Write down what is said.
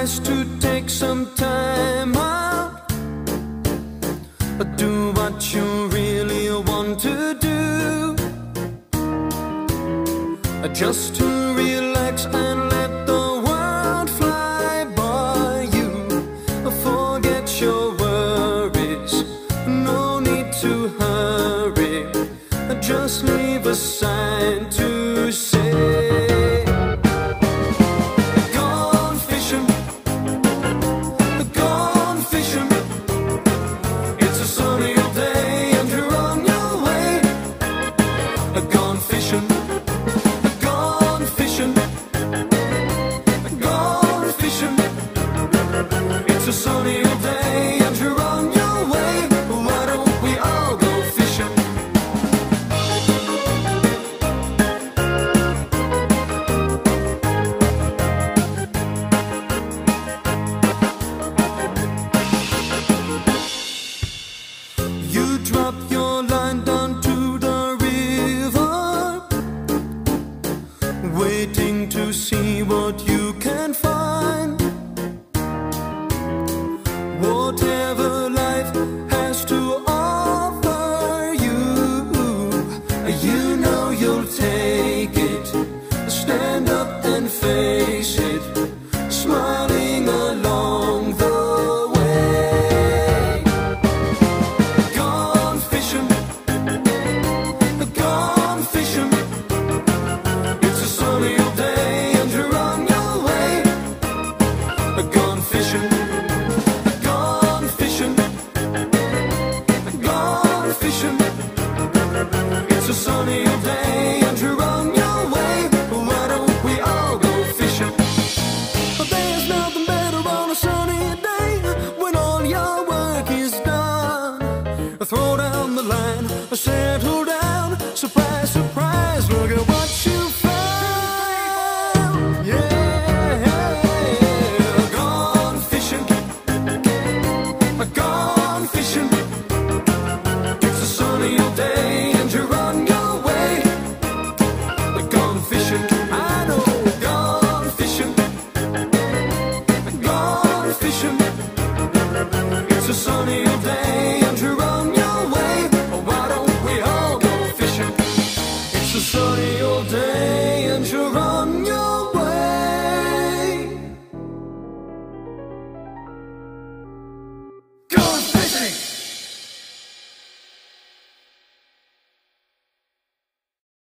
nice to take some time out, do what you really want to do, just to relax and let the world fly by you. Forget your worries, no need to hurry, just leave a sign to say, gone fishing, gone fishing. It's a sunny day and you're on your way. Gone fishing, gone fishing, gone fishing. It's a sunny day and you're on your way. Why don't we all go fishing? You drop your line down to the river, waiting to see what you can find. Whatever life has to offer you, you know you'll take it. Stand up and face it, smiling along the way. Gone fishing, gone fishing. It's a sunny day and you're on your way. Gone fishing, gone fishing, gone fishing. It's a sunny day and you're on your way. Why don't we all go fishing? There's nothing better on a sunny day when all your work is done. Throw down the line, settle down. Surprise, surprise, look at what you found. Yeah, gone fishing, gone fishing. It's a sunny day and you're on your way. Gone fishing, I know. Gone fishing, gone fishing. It's a sunny